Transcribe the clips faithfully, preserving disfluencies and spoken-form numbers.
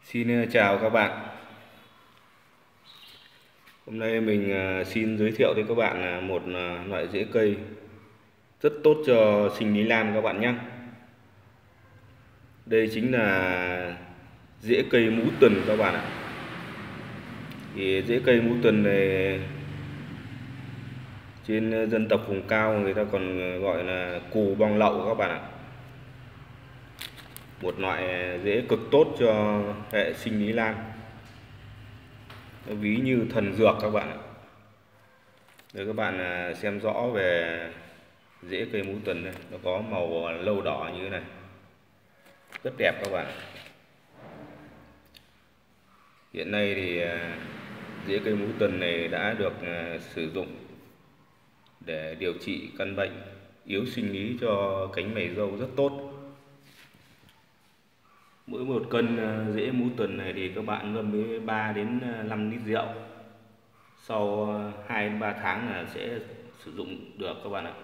Xin chào các bạn. Hôm nay mình xin giới thiệu với các bạn một loại rễ cây rất tốt cho sinh lý lan các bạn nhé. Đây chính là rễ cây mũ tần các bạn ạ. Thì rễ cây mũ tần này trên dân tộc vùng cao người ta còn gọi là cù bong lậu các bạn ạ. Một loại rễ cực tốt cho hệ sinh lý lan, ví như thần dược các bạn ạ. Để các bạn xem rõ về rễ cây mũ tần này, nó có màu lâu đỏ như thế này, rất đẹp các bạn. Hiện nay thì rễ cây mũ tần này đã được sử dụng để điều trị căn bệnh yếu sinh lý cho cánh mày râu rất tốt. Mỗi một cân rễ mũ tần này thì các bạn ngâm với ba đến năm lít rượu, sau hai đến ba tháng là sẽ sử dụng được các bạn ạ.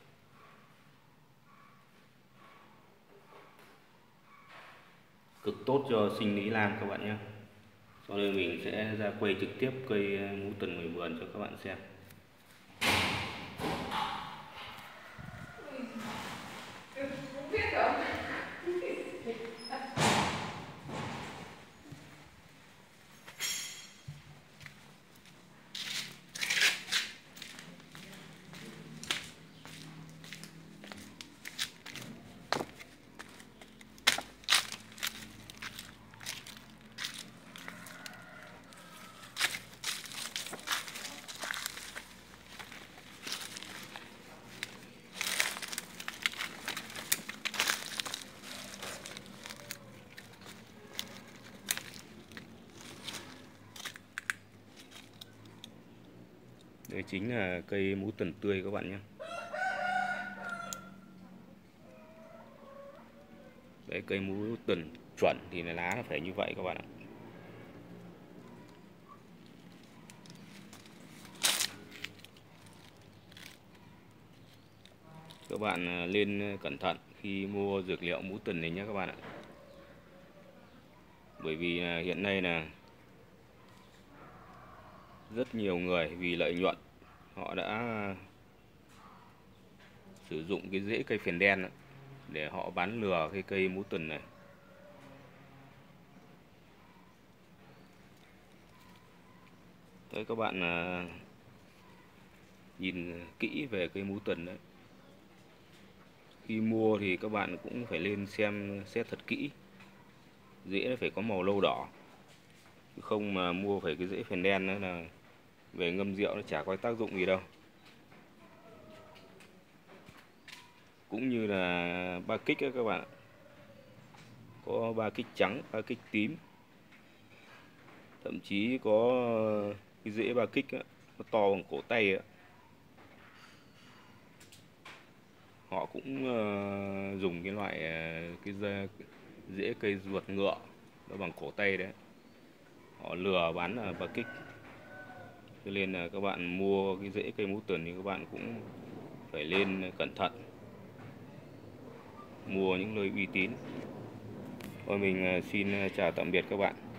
Cực tốt cho sinh lý lan các bạn nhé. Sau đây mình sẽ ra quay trực tiếp cây mũ tần ngoài vườn cho các bạn xem. Đây chính là cây mũ tần tươi các bạn nhé. Đấy, cây mũ tần chuẩn thì lá nó phải như vậy các bạn ạ. Các bạn lên cẩn thận khi mua dược liệu mũ tần này nhé các bạn ạ. Bởi vì hiện nay là rất nhiều người vì lợi nhuận họ đã sử dụng cái rễ cây phèn đen để họ bán lừa cái cây mũ tần này. Đấy, các bạn nhìn kỹ về cây mũ tần đấy. Khi mua thì các bạn cũng phải lên xem xét thật kỹ, rễ nó phải có màu lâu đỏ, chứ không mà mua phải cái rễ phèn đen nữa là về ngâm rượu nó chả có tác dụng gì đâu. Cũng như là ba kích các bạn, có ba kích trắng, ba kích tím, thậm chí có cái rễ ba kích ấy, nó to bằng cổ tay ấy. Họ cũng uh, dùng cái loại uh, cái rễ cây ruột ngựa nó bằng cổ tay đấy, họ lừa bán là ba kích. Cho nên là các bạn mua cái rễ cây mũ tần thì các bạn cũng phải lên cẩn thận, mua những nơi uy tín. Thôi mình xin chào tạm biệt các bạn.